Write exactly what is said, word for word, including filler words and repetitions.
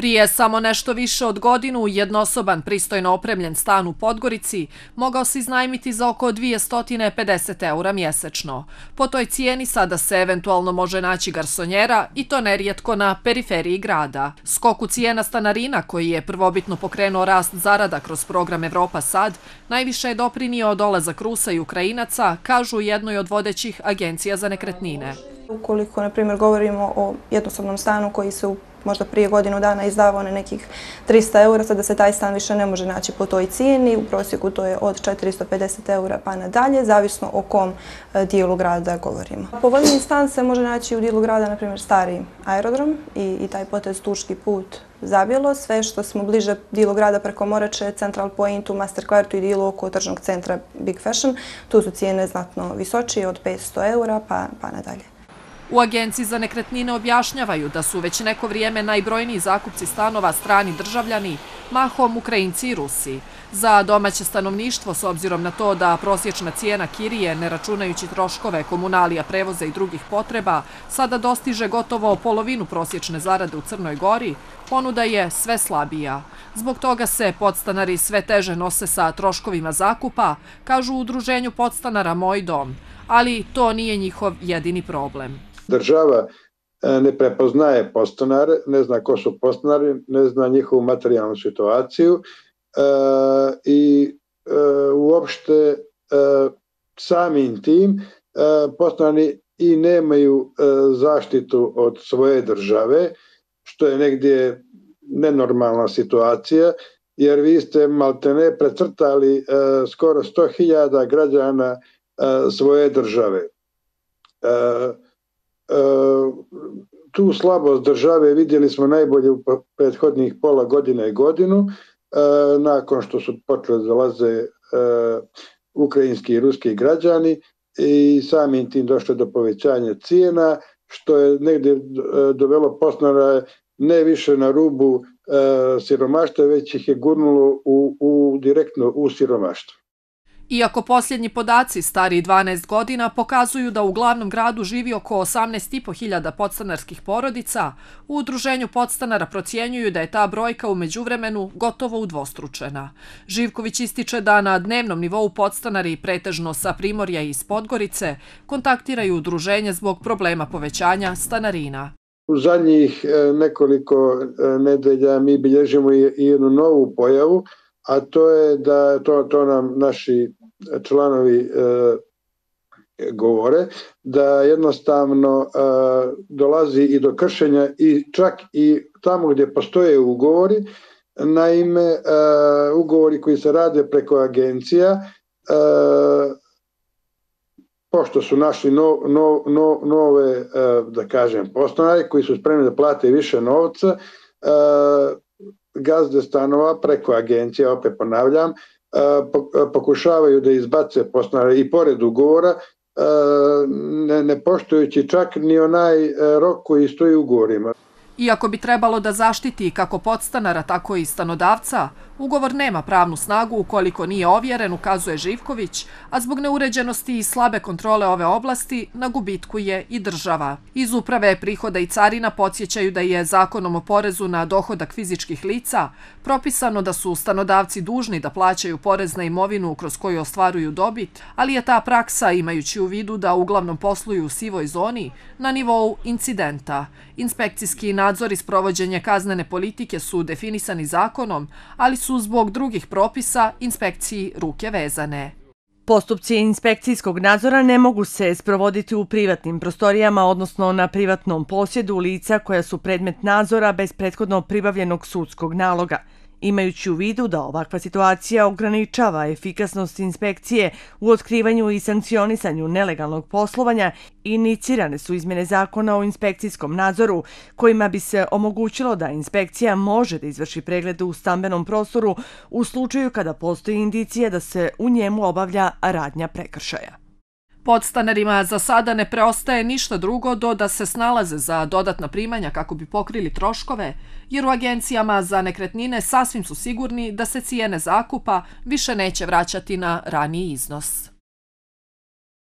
Prije samo nešto više od godinu jednosoban pristojno opremljen stan u Podgorici mogao se iznajmiti za oko dvjesto pedeset eura mjesečno. Po toj cijeni sada se eventualno može naći garsonjera i to nerijetko na periferiji grada. Skok u cijena stanarina koji je prvobitno pokrenuo rast zarada kroz program Evropa Sad najviše je doprinio dolazak Rusa i Ukrajinaca, kažu u jednoj od vodećih agencija za nekretnine. Ukoliko, na primjer, govorimo o jednosobnom stanu koji se u možda prije godinu dana izdavao na nekih trista eura, sada se taj stan više ne može naći po toj cijeni. U prosjeku to je od četiristo pedeset eura pa nadalje, zavisno o kom dijelu grada govorimo. Povoljniji stan se može naći u dijelu grada, na primjer, stari aerodrom i, i taj potez Turski put Zabjelo. Sve što smo bliže dijelu grada preko Morače, Central Pointu, Master Kvartu i dijelu oko tržnog centra Big Fashion, tu su cijene znatno visočije od petsto eura pa, pa nadalje. U agenciji za nekretnine objašnjavaju da su već neko vrijeme najbrojniji zakupci stanova strani državljani, mahom Ukrajinci i Rusi. Za domaće stanovništvo, s obzirom na to da prosječna cijena kirije, ne računajući troškove komunalija, prevoza i drugih potreba, sada dostiže gotovo polovinu prosječne zarade u Crnoj Gori, ponuda je sve slabija. Zbog toga se podstanari sve teže nose sa troškovima zakupa, kažu u udruženju podstanara Moj dom, ali to nije njihov jedini problem. Država ne prepoznaje podstanare, ne zna ko su podstanari, ne zna njihovu materijalnu situaciju i uopšte samim tim podstanari i nemaju zaštitu od svoje države, što je negdje nenormalna situacija, jer vi ste maltene precrtali skoro sto hiljada građana svoje države. Tu slabost države vidjeli smo najbolje u prethodnih pola godine i godinu, nakon što su počeli dolaze ukrajinski i ruski građani i samim tim došlo do povećanja cijena, što je negdje dovelo podstanare ne više na rubu siromaštva, već ih je gurnulo u, u, direktno u siromaštvo. Iako posljednji podaci stariji dvanaest godina pokazuju da u glavnom gradu živi oko osamnaest i po hiljada podstanarskih porodica, u udruženju podstanara procjenjuju da je ta brojka u međuvremenu gotovo udvostručena. Živković ističe da na dnevnom nivou podstanari, pretežno sa Primorja i iz Podgorice, kontaktiraju udruženje zbog problema povećanja stanarina. U zadnjih nekoliko nedelja mi bilježimo i jednu novu pojavu, a to je da to, to nam naši članovi e, govore, da jednostavno e, dolazi i do kršenja i čak i tamo gdje postoje ugovori, naime e, ugovori koji se rade preko agencija, e, pošto su našli no, no, no, nove, e, da kažem, podstanare koji su spremni da plate više novca, e, gazde stanova preko agencija, opet ponavljam, pokušavaju da izbace podstanare i pored ugovora, ne, ne poštujući čak ni onaj rok koji stoji u ugovorima. Iako bi trebalo da zaštiti kako podstanara, tako i stanodavca, ugovor nema pravnu snagu ukoliko nije ovjeren, ukazuje Živković, a zbog neuređenosti i slabe kontrole ove oblasti na gubitku je i država. Iz Uprave prihoda i carina podsjećaju da je zakonom o porezu na dohodak fizičkih lica propisano da su stanodavci dužni da plaćaju porez na imovinu kroz koju ostvaruju dobit, ali je ta praksa, imajući u vidu da uglavnom posluju u sivoj zoni, na nivou incidenta. Inspekcijski nadzor i sprovođenje kaznene politike su definisani zakonom, ali su zbog drugih propisa inspekciji ruke vezane. Postupci inspekcijskog nadzora ne mogu se sprovoditi u privatnim prostorijama, odnosno na privatnom posjedu lica koja su predmet nadzora bez prethodno pribavljenog sudskog naloga. Imajući u vidu da ovakva situacija ograničava efikasnost inspekcije u otkrivanju i sankcionisanju nelegalnog poslovanja, inicirane su izmjene zakona o inspekcijskom nadzoru, kojima bi se omogućilo da inspekcija može da izvrši pregled u stambenom prostoru u slučaju kada postoji indicija da se u njemu obavlja radnja prekršaja. Podstanarima za sada ne preostaje ništa drugo do da se snalaze za dodatna primanja kako bi pokrili troškove, jer u agencijama za nekretnine sasvim su sigurni da se cijene zakupa više neće vraćati na raniji iznos.